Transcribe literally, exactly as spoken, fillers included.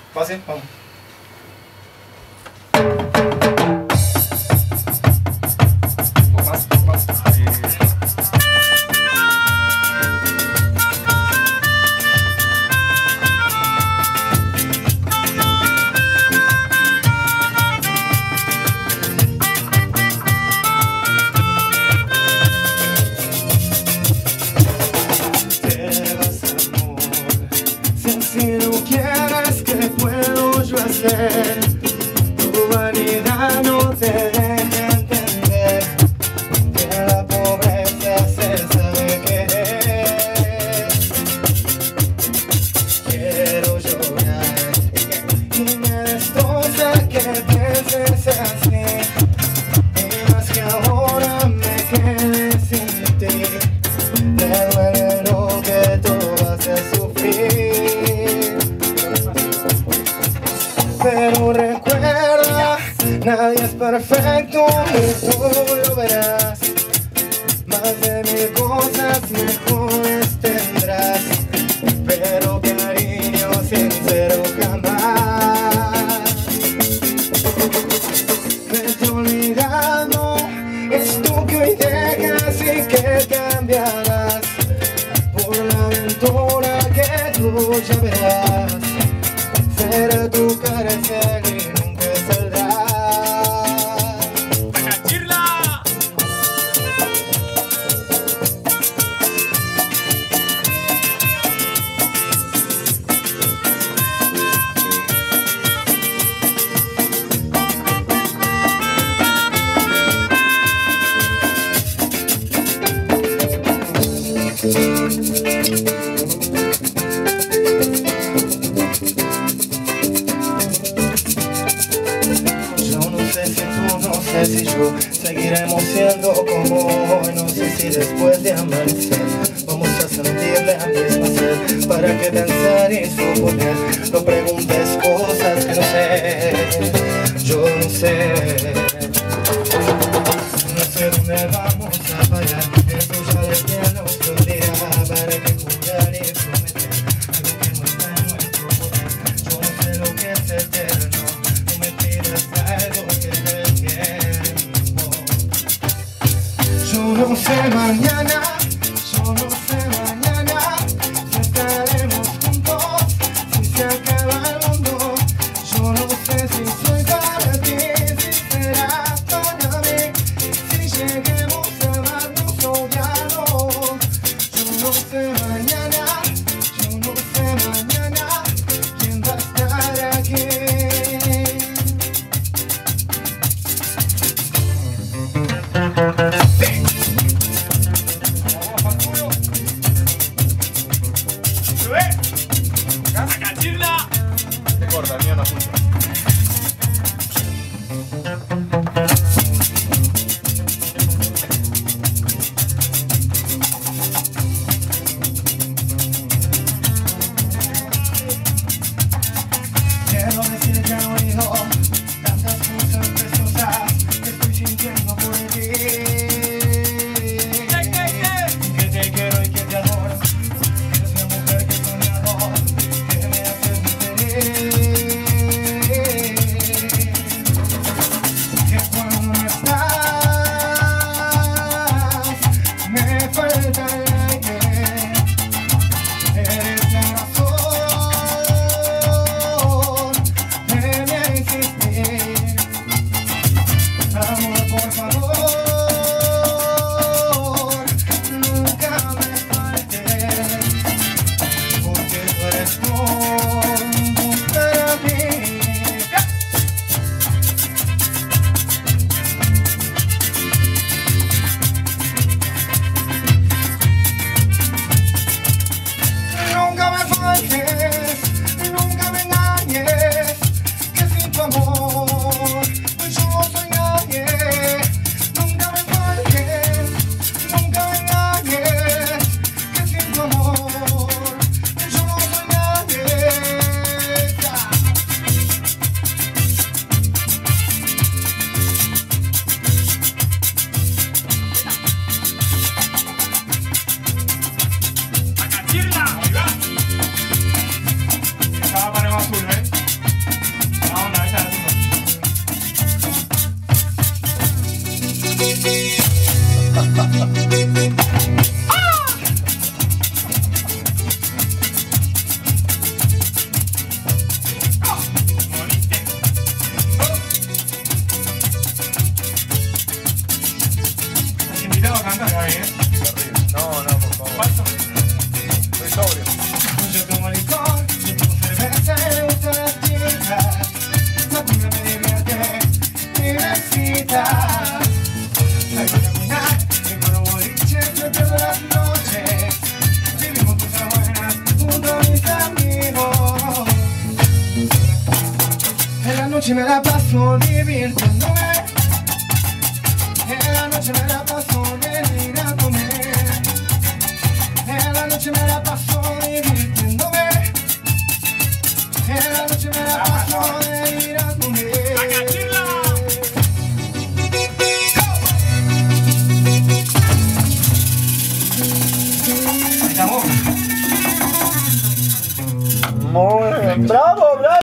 Pase, vamos. Más, más. Ahí. Tu vanidad no te deja entender que la pobreza se sabe querer. Quiero llorar y me destroza que pienses así, y más que ahora me quedé sin ti. Me duele lo que tú vas a sufrir, pero recuerda, nadie es perfecto y tú lo verás. Más de mil cosas mejores tendrás, pero cariño sincero jamás. Vete olvidando, es tú que hoy dejas y que cambiarás por la aventura que tú ya verás. Será tu carecer y nunca saldrá. ¡Acachirla! No sé si yo seguiremos siendo como hoy. No sé si después de amanecer vamos a sentir la misma sed. ¿Para qué pensar y suponer? No preguntes cosas que no sé. Yo no sé. No sé dónde vamos a parar. Eso ya de quien nos lo dirá. ¿Para qué jugar y prometer algo que no está en nuestro poder? Yo no sé lo que es eterno. No me pidas algo que te yo no sé mañana, yo no sé mañana si estaremos juntos, si se acaba el mundo. Yo no sé si soy para ti, si serás para mí, si lleguemos a amarnos o ya no. Yo no sé mañana, yo no sé mañana quién va a estar aquí. ¡Acachirla! Te corta, el mío no escucha. Quiero decirte al oído tantas cosas preciosas que estoy sintiendo por ti. Que te quiero y que te adoro. Eres la mujer que he soñado, que me haces muy feliz. Que cuando no estás, me falta el aire. Eres la razón de mi existir. Amor, por favor, nunca me faltes, porque tú eres todo para mí. Nunca me faltes, nunca me engañes, que sin tu amor yo no soy nadie. Nunca me faltes, nunca me engañes, que sin tu amor yo no soy nadie. ¡Acachirla! ¡Ahí va! Esta va para más azul, ¿eh? Invitado a cantar, Gaby, ¿eh? Terrible. No, no, por favor. Paso. Estoy sobrio. Yo tomo licor, yo tomo cerveza y me gustan las chicas. La cumbia me divierte, mi besita. Salgo a caminar, y con un boliche me pierdo las noches. Vivimos cosas buenas junto a mis amigos. En la noche me la paso divirtiéndome. En la noche me la paso de ir a comer. En la noche me la paso divirtiéndome. En la noche me la paso de ir a comer. Ahí estamos. Muy bien. Bravo, bravo.